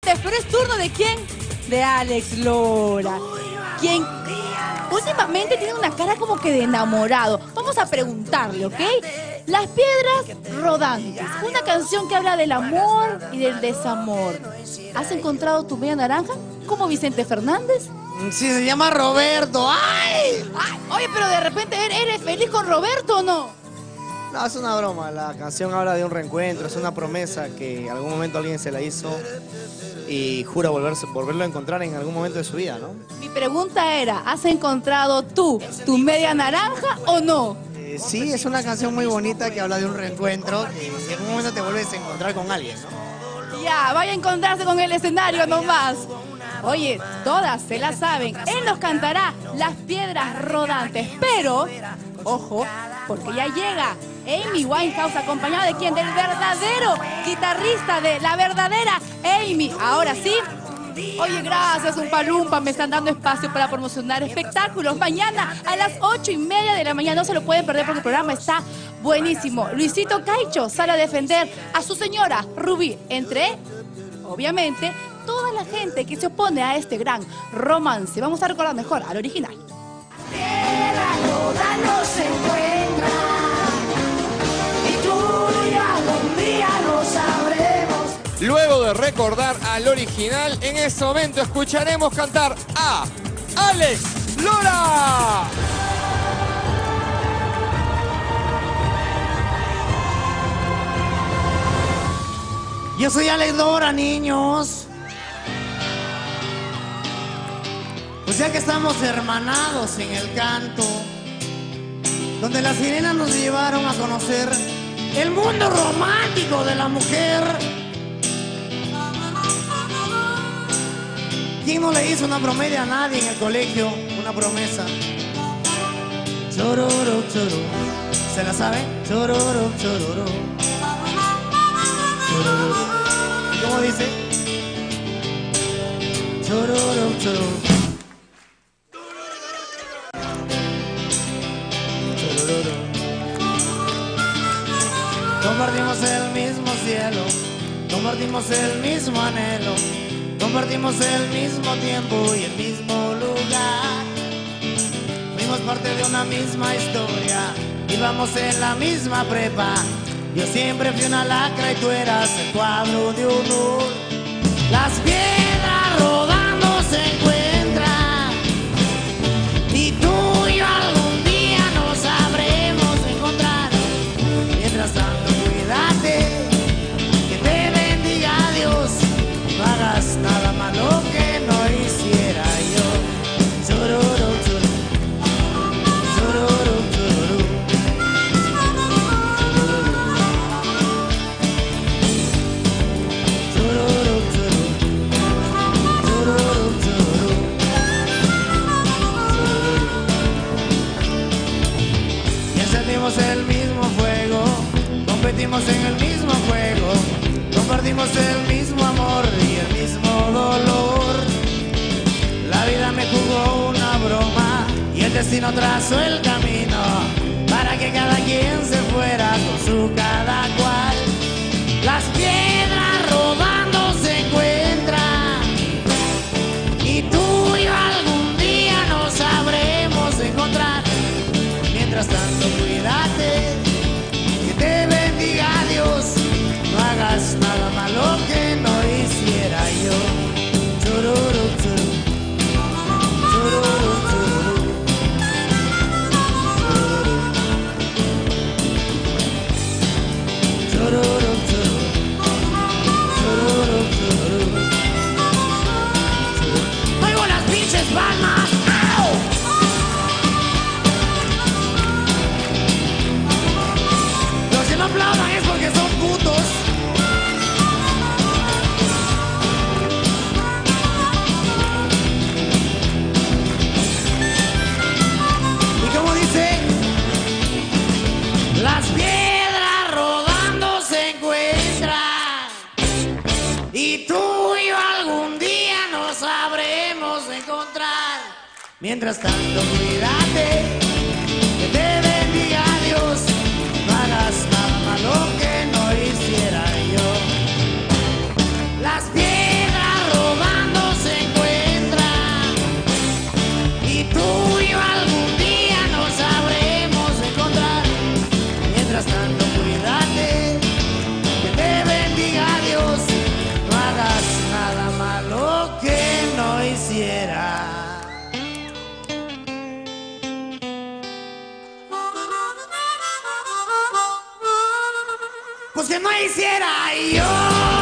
rodantes, pero es turno ¿de quién? De Alex Lora, quien últimamente tiene una cara como que de enamorado. Vamos a preguntarle, ¿ok? Las piedras rodantes, una canción que habla del amor y del desamor. ¿Has encontrado tu media naranja? ¿Como Vicente Fernández? Sí, se llama Roberto. ¡Ay! Ay, oye, pero de repente ¿eres feliz con Roberto o no? No, es una broma. La canción habla de un reencuentro, es una promesa que en algún momento alguien se la hizo y jura volverlo a encontrar en algún momento de su vida, ¿no? Mi pregunta era, ¿has encontrado tú tu media naranja o no? Sí, es una canción muy bonita que habla de un reencuentro que en algún momento te vuelves a encontrar con alguien, ¿no? Ya, vaya a encontrarse con el escenario nomás. Oye, todas se la saben. Él nos cantará Las Piedras Rodantes, pero, ojo, porque ya llega Amy Winehouse, acompañada de quién? Del verdadero guitarrista de la verdadera Amy. Ahora sí. Oye, gracias, Umpalumpa, me están dando espacio para promocionar espectáculos. Mañana a las 8:30 de la mañana, no se lo pueden perder porque el programa está buenísimo. Luisito Caicho sale a defender a su señora Rubí, entre, obviamente, toda la gente que se opone a este gran romance. Vamos a recordar mejor al original. Piedra roda no se encuentra, y tú y yo algún día lo sabremos. Luego de recordar al original, en este momento escucharemos cantar a Alex Lora. Yo soy Alex Lora, niños. Pues ya que estamos hermanados en el canto, donde las sirenas nos llevaron a conocer el mundo romántico de la mujer. ¿Quién no le hizo una promesa a nadie en el colegio? Una promesa. Chororo, choro. ¿Se la sabe? Chororo, chororo. Chororo. ¿Cómo dice? Chororo, chororo. Chororo. Compartimos el mismo cielo, compartimos el mismo anhelo, compartimos el mismo tiempo y el mismo lugar. Fuimos parte de una misma historia, íbamos en la misma prepa. Yo siempre fui una lacra y tú eras el cuadro de honor. Las piedras rodando se encuentran, y tú y yo algún día nos sabremos encontrar. Mientras tanto, cuídate, que te bendiga Dios. No hagas nada malo que no hiciera yo. Chororo, chororo. Chororo, chororo. Chororo, chororo. Chororo, chororo. Y encendimos el mismo fuego, competimos en el mismo juego, compartimos el mismo amor y el mismo dolor. La vida me jugó una broma y el destino trazó el camino para que cada quien se fuera con su cada cual. Las piedras rodando se encuentran, y tú y yo algún día nos sabremos encontrar. Mientras tanto, cuídate, que te bendiga Dios. No hagas nada malo que no hiciera yo. Chororo, chororo. Chororo, chororo. Chororo, chororo. Chororo, chororo. Oigo las pinches palmas. ¡Au! Los que no aplaudan es porque son putos. ¿Y cómo dice? Las piedras rodando se encuentran, y tú y yo algún día nos sabremos encontrar. Mientras tanto, cuídate, que te bendiga Dios. No hagas nada malo que no hiciera yo. Las piedras no hiciera yo.